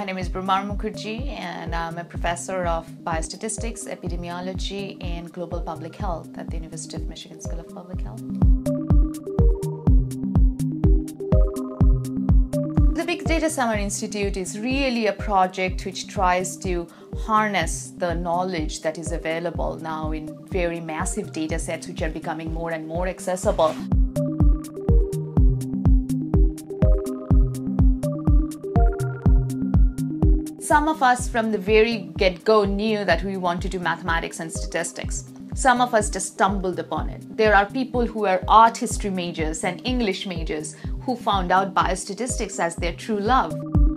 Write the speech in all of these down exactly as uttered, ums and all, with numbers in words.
My name is Bhramar Mukherjee and I'm a professor of Biostatistics, Epidemiology and Global Public Health at the University of Michigan School of Public Health. The Big Data Summer Institute is really a project which tries to harness the knowledge that is available now in very massive data sets which are becoming more and more accessible. Some of us from the very get-go knew that we want to do mathematics and statistics. Some of us just stumbled upon it. There are people who are art history majors and English majors who found out biostatistics as their true love.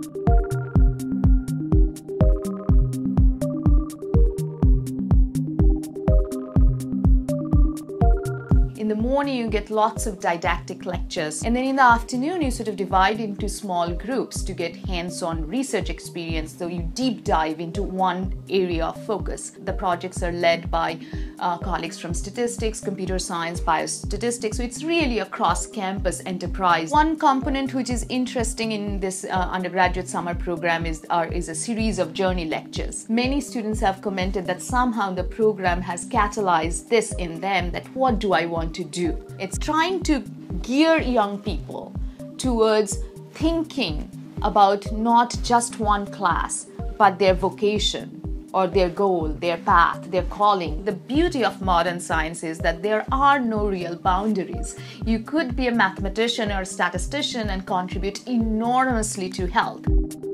In the morning, you get lots of didactic lectures, and then in the afternoon, you sort of divide into small groups to get hands-on research experience, so you deep dive into one area of focus. The projects are led by uh, colleagues from statistics, computer science, biostatistics, so it's really a cross-campus enterprise. One component which is interesting in this uh, undergraduate summer program is, uh, is a series of journey lectures. Many students have commented that somehow the program has catalyzed this in them, that what do I want to do? It's trying to gear young people towards thinking about not just one class, but their vocation or their goal, their path, their calling. The beauty of modern science is that there are no real boundaries. You could be a mathematician or a statistician and contribute enormously to health.